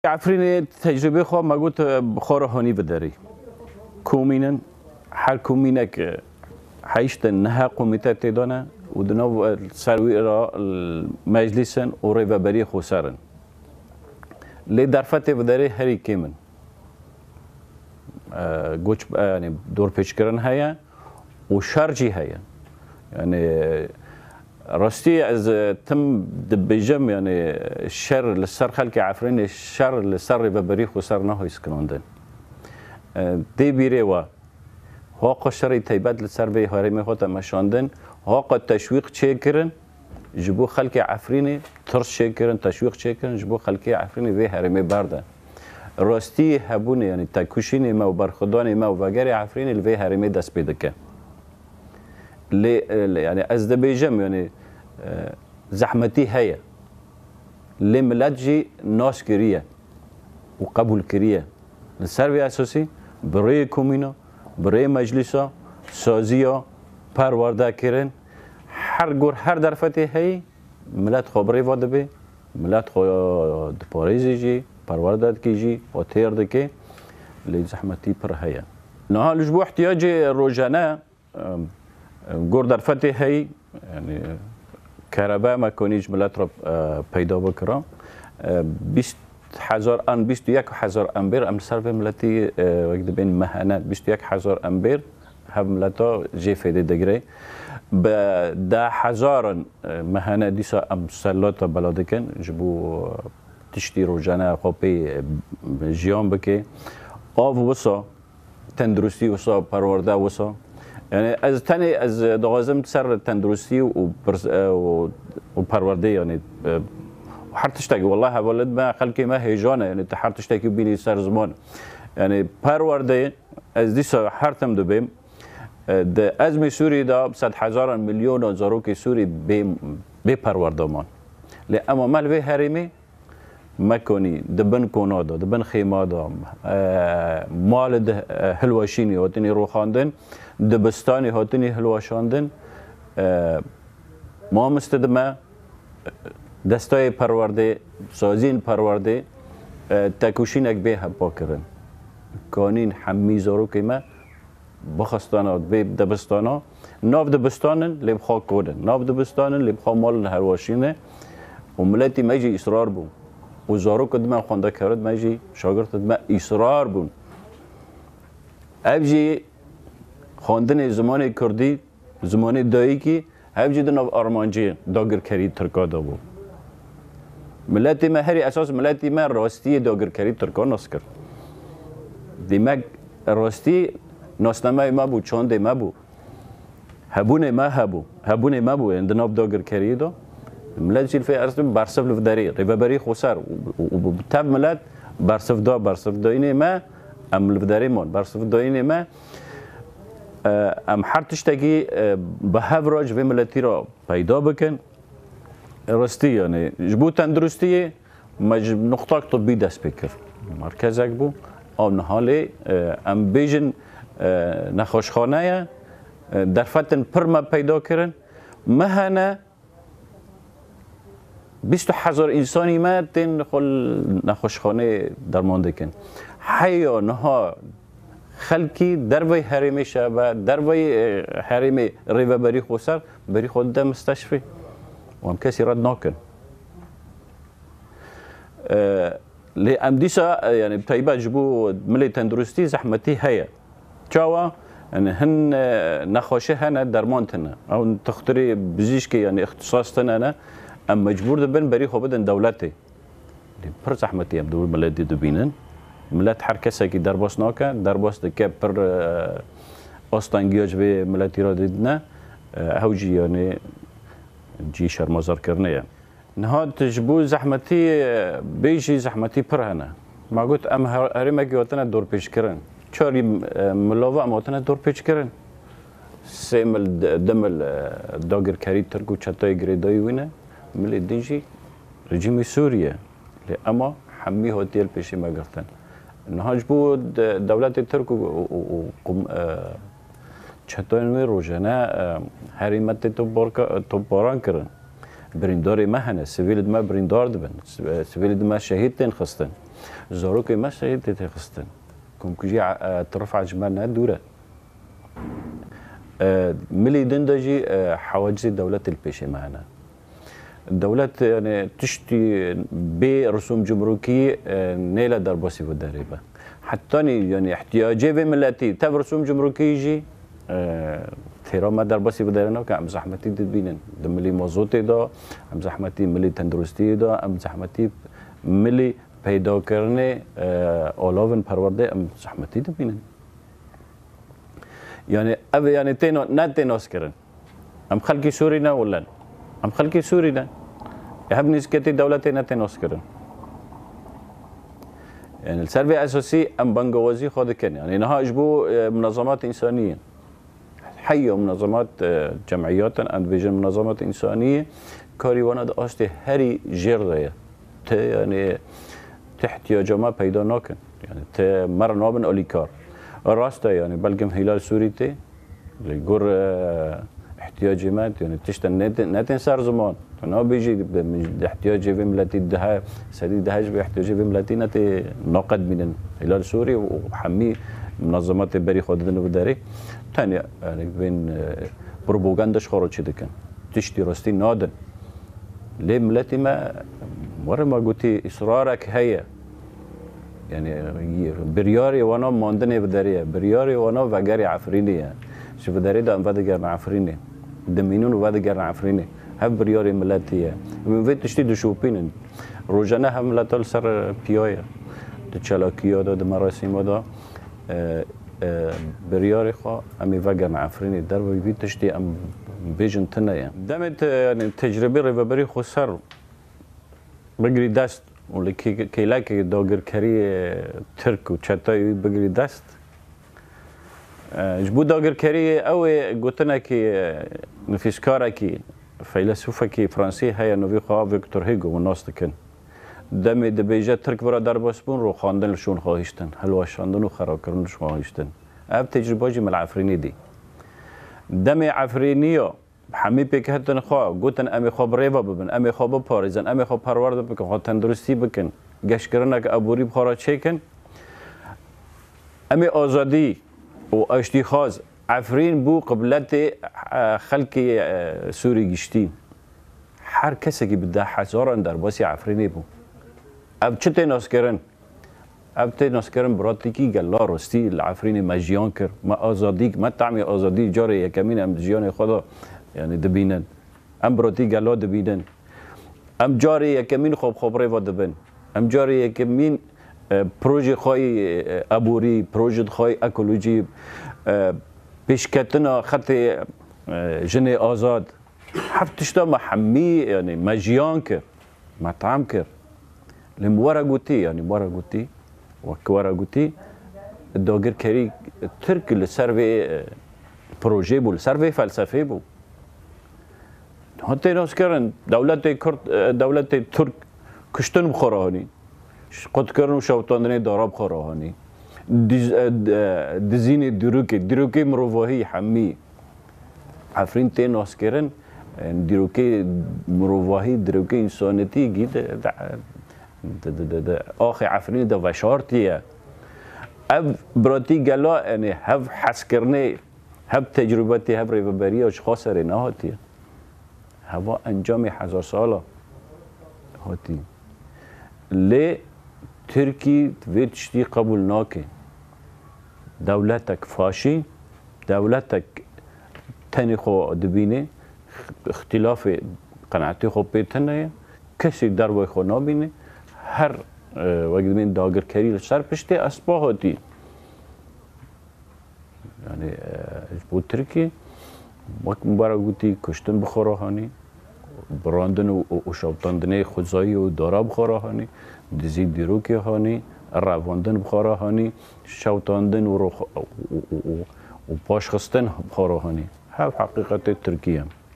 عفرین تجربه خواه ما گوت بخار هانی بداری کومینن هر کومینه که حیشت نه قومیت تدانه و دنو سروی را مجلسن و ریوبری خسرن لی درفت بداری هری کیمن گوچ یعنی دور پیش کردن هیا و شرجی هیا یعنی راستی از تم دبیجم یعنی شر لسر خلق عفرین شر لسر ریوبری خسر نه هیچ کنندن دی بیره و ها قشری تایبت لسر به هرمی خود مشاندن ها قد تشویق چه کردن جبو خلق عفرینی ترس چه کردن تشویق چه کردن جبو خلق عفرینی به هرمی بردن راستی هبونه یعنی تکوشین ما و برخدان ما و وگر عفرینی به هرمی دست پیدا که یعنی از دبیجم یعنی زحمتی هیا لی ملت جی ناس کریه و قبول کریه لسر به اساسی برای کومینا برای مجلسا سازیا پرورده کردن هر گور هر درفتی هی ملت خبری واده به ملت خود پاریزی جی پرورده کیجی و تیرده که لی زحمتی پر هیا نه لجبو احتیاج روزانه گور درفتی هی یعنی کربا مکانیج ملت را پیدا بکرم 20,000 ان 21,000 امبر ام سر ملتی وقت بین مهنه 21,000 امبر هم ملتا جی فیده دگره به 10,000 مهنه دیسا ام سلاتا بلاده کن جبو تشتی روزانه خوبی جیان بکه آب وسا تندرستی وسا پرورده وسا یعنی از تنی از دغازم سر تندرستی و پرورده یعنی هر تشتاقي والله ولد ما خلقي ما هيجانه يعني هر تشتاقي بيني سر زمان يعني پرورده از دیسا هر تم دو بیم ده ازم سوری دا 100,000 میلیون زاروک سوری به پرورده مان لی اما مال به هریمی مکنی دبن کنادا دبن خیمادا مال ده هلواشینی هاتنی روخاندن دبستانی هاتنی هلواشاندن ما مستدمه دستای پرورده سازین پرورده تکوشینک به هپا کردن کانین همی زارو که ما بخستانا به دبستانا ناف دبستانن لیب خواه کودن ناف دبستانن لیب خواه مال هرواشینه و ملتی مجی اصرار بون و زارو کدما خونده کرد مجی شاگرد ما اصرار بون ابجی خواندن زمان کردی زمان دایی که ابجی دناف آرمانجی داگر کری ترکادا بود ملتی ما هری اساس ملتی ما راستی داگرکاری ترکان ناس کرد دیمک راستی ناسنامه ما بود چانده ما بود هبونه ما بود اندناب داگرکاری دا ملت جیل فی ارز برسف لفداری ریوبری خسر و تب ملت برسف دا اینه ما ام لفداری من برسف دا اینه ما ام هر تشتگی به هفراج و ملتی را پیدا بکن راستی یعنی جبو تندرستی نقطه طبی دست بکر مرکز اک بو آن حالی ام بیجن نخوشخانه در فتن پرما پیدا کردن مهنه 20,000 انسانی ما تن خل نخوشخانه درمانده کن حیا نها خلکی در وی حریم شبه در وی حریم ریوبری خسر بری خود ده مستشفی و هم کسی رد نکن لی ام دیسا یعنی بتایبه جبو ملی تندرستی زحمتی هیا چاوا یعنی هن نخواشه هنه درمان تنه او تختری بزیش که یعنی اختصاص تنه نه ام مجبور دبن بری خوب بدن دولتی لی پر زحمتی ام دول ملتی دبینن ملت هر کسی که درباس ناکه درباس دکه پر آستانگیاج به ملتی را دیدنه هوجی یعنی جی شرمازار کرنه نهاد تجبو زحمتی بیجی زحمتی پر هنه ما گوت ام هرمه گیوتنه دور پیش کرن چاری ملاوه ام وطنه دور پیش کرن سیمل دمل داگر کاری ترگو چطای گریدایی وینه ملی دینجی رژیم سوریه لی اما همی هاتیل پیشی ما گرتن نهاج بود دولت ترک و چطور روزانه حریمت تو باران کردن بریندار ما هنه سویل ما بریندار دبن سویل ما شهید تن خستن زاروك ما شيء تتخستن كم كجي طرف عجمنا دوره ملي دندجي حواجز الدولة البيشي معنا الدولة يعني تشتي برسوم جمركي نيلا درباسي والدريبة حتى يعني احتياجي بملاتي تاب رسوم جمركي يجي تيرا ما درباسي بدرنا كأم زحمتي تبينن دملي مازوتي دا أم زحمتي ملي تندرستي دا أم زحمتي ملي پیدا کرنه اولوون پرورده أم زحمتي تبينن يعني أبي يعني تينو ناتينوس كرن أم خلقي سورينا ولا أم خلقي سورينا يهب نسكتي دولتي ناتينوس كرن يعني السربي أساسي أم بنجوازي خود كن يعني نها إجبو منظمات إنسانية حيو منظمات جمعيات أند بيجن منظمات إنسانية كاري وانا دا أشتي هري جير يعني تحتياج ما پیدا نکن يعني مر نابن أوليكار راسته يعني بلکم هلال سوری ته لگور احتیاجی مات يعني تشتن نتن سر زمان تنا بيجي احتیاجی به ملتی ده سدید دهش به احتیاجی به ملتی نت ناقد من هلال سوري وحمي منظمات بري خودن بداري تاني يعني بين بروباغانداش خارج دكن تشتي راستي نادن ليه ملتي ما مره ما قلتي اصرارك هي يعني برياري وانا ماندني بداريه برياري وانا وجاري عفريني شوف بداري ده بدجر عفريني دمينون وبدجر عفريني هب برياري ملاتي من فيت تشتي شوبين روجانا هم لا تلسر بيويا تشالاكيا ده مراسم ده برياري خا امي وجر عفريني در فيت تشتي ام بيجن تنايا دمت يعني تجربه ريفبري خسر بگری دست ولی کیلاکی داگر کری ترک و چتایی بگری دست جبو داگر کری اوه گوتنا کی نفیسکارا کی فیلسوفا کی فرانسی هیا نوی خواه ویکتور هیگو و ناست کن دمی دبیجه ترک برا در باسبون رو خواندن لشون خواهیشتن هلواشاندن و خراب کردنش خواهیشتن اب تجربه جی مل عفرینی دی دمی عفرینیو حمی پیک هتن خواه گوتن امی خواب ریوا ببن امی خواب پاریزن امی خواب پرورده بکن خواه تندرستی بکن گشت کرنه که ابوری بخورا چیکن امی آزادی و اشتی خواز عفرین بو قبلت خلق سوری گشتی هر کسی که بده هزاران در باسی عفرینی بو اب چه تیناس کرن اب تیناس کرن براتی کی گلا رستی العفرین مجیان کر ما آزادی ما تعمی آزادی جاری یکمین ام جیان خدا يعني دبينن ام بروتي قالوا دبينن ام جاري يكمين خوب ريفا دبن ام جاري يكمين بروجي خوي ابوري بروجي خوي اكولوجي بيشكتنا خطي جني ازاد حفتشتا محمي يعني مجيان كر مطعم كر لمورا قوتي يعني مورا قوتي وكورا قوتي الدوغر كري ترك السيرفي بروجي بو السيرفي فلسفي بو حتی ناس کردن دولت ترک کشتن بخوراهانی قد کردن و شوطاندن دارا بخوراهانی دزین دروکی مروواهی حمی عفرین تی ناس کردن دروکی مروواهی دروکی انسانیتی گید آخی عفرین دا وشارتیه اب براتی گلا یعنی هف حس کرنه هف تجربتی هف ریوبری اشخاص رناهاتیه هوا انجام 1000 ساله هاتی لی ترکی ویتشتی قبول ناکه دولتک فاشی دولتک تنی خو دبینه اختلاف قناعتی خو پیتنه کسی در وی خو نبینه هر وقت من داگر کری سر پشته اسبا هاتی يعني بود ترکی وقت مبارک گویی کشتن بخوراهانی براندن و شوطاندن خودزایی و دارا بخوراهانی دزی دیروکی هانی رواندن بخوراهانی شوطاندن و پاش خستن بخوراهانی ها حقیقت ترکیه